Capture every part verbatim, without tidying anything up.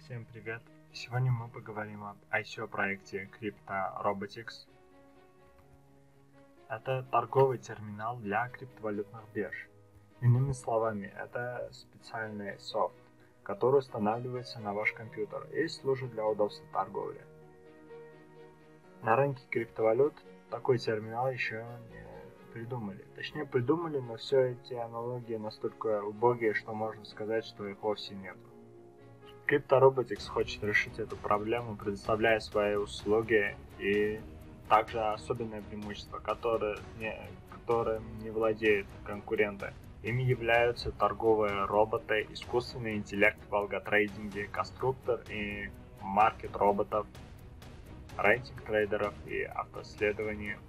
Всем привет! Сегодня мы поговорим об ай си о проекте Crypto Robotics. Это торговый терминал для криптовалютных бирж. Иными словами, это специальный софт, который устанавливается на ваш компьютер и служит для удобства торговли. На рынке криптовалют такой терминал еще не придумали. Точнее придумали, но все эти аналогии настолько убогие, что можно сказать, что их вовсе нет. Crypto Robotics хочет решить эту проблему, предоставляя свои услуги и также особенное преимущество, которое не, которым не владеют конкуренты. Ими являются торговые роботы, искусственный интеллект в алготрейдинге, конструктор и маркет роботов, рейтинг трейдеров и автоисследование.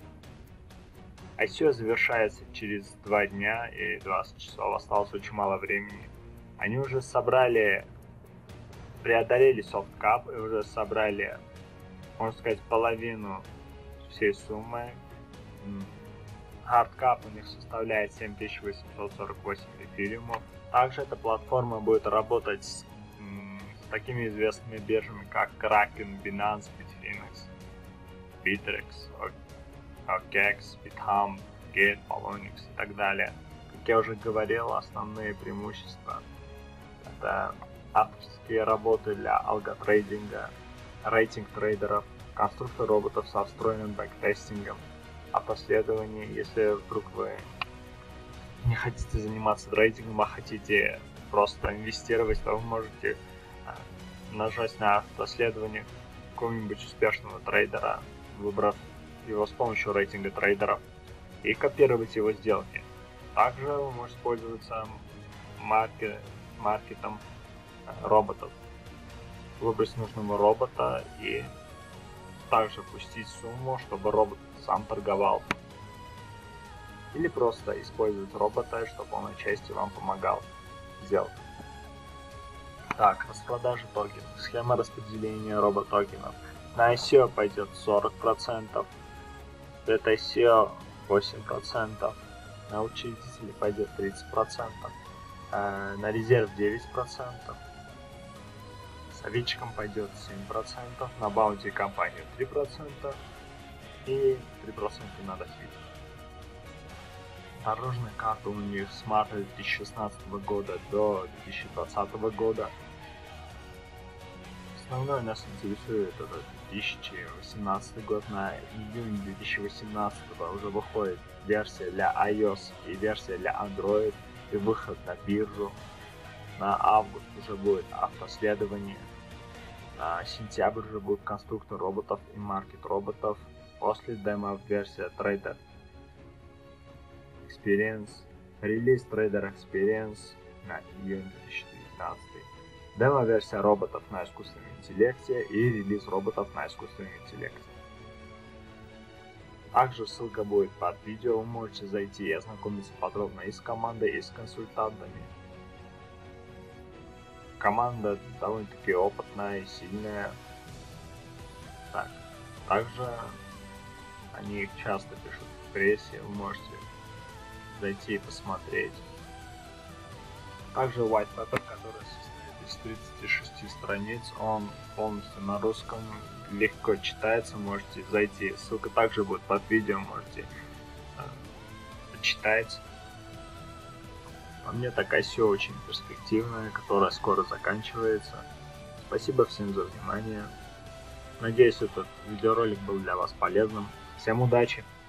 ай си о завершается через два дня и двадцать часов, осталось очень мало времени. Они уже собрали преодолели софткап и уже собрали, можно сказать, половину всей суммы. Хардкап у них составляет семь тысяч восемьсот сорок восемь эфириумов. Также эта платформа будет работать с, с такими известными биржами, как Kraken, Binance, Bitfinex, Bittrex, OKEX, BitHump, Gate, Polonix и так далее. Как я уже говорил, основные преимущества — это авторские работы для алготрейдинга, рейтинг трейдеров, конструктор роботов со встроенным бэктестингом, автоисследование. Если вдруг вы не хотите заниматься трейдингом, а хотите просто инвестировать, то вы можете нажать на автоисследование какого-нибудь успешного трейдера, выбрав его с помощью рейтинга трейдеров, и копировать его сделки. Также вы можете пользоваться маркет, маркетом роботов, выбрать нужного робота и также пустить сумму, чтобы робот сам торговал, или просто использовать робота, чтобы он отчасти вам помогал сделать. Так, распродажа токенов, схема распределения робот-токенов. На ай си о пойдет сорок процентов, от ай си о восемь процентов, на учредителей пойдет тридцать процентов, на резерв девять процентов, советчикам пойдет семь процентов, на баунти компанию три процента и три процента на дофит. Дорожная карта у них с марта две тысячи шестнадцатого года до две тысячи двадцатого года. Основное нас интересует это две тысячи восемнадцатый год. На июнь две тысячи восемнадцатого уже выходит версия для iOS и версия для Android и выход на биржу. На август уже будет автоисследование. На сентябрь уже будет конструктор роботов и маркет роботов. После демо-версия Trader Experience. Релиз Trader Experience на июнь две тысячи девятнадцатый. Демо-версия роботов на искусственном интеллекте и релиз роботов на искусственном интеллекте. Также ссылка будет под видео, вы можете зайти и ознакомиться подробно и с командой, и с консультантами. Команда довольно-таки опытная и сильная. Так, также они часто пишут в прессе, вы можете зайти и посмотреть. Также white paper, который состоит из тридцати шести страниц, он полностью на русском, легко читается, можете зайти. Ссылка также будет под видео, можете э, почитать. По мне, так ай си о очень перспективная, которая скоро заканчивается. Спасибо всем за внимание. Надеюсь, этот видеоролик был для вас полезным. Всем удачи!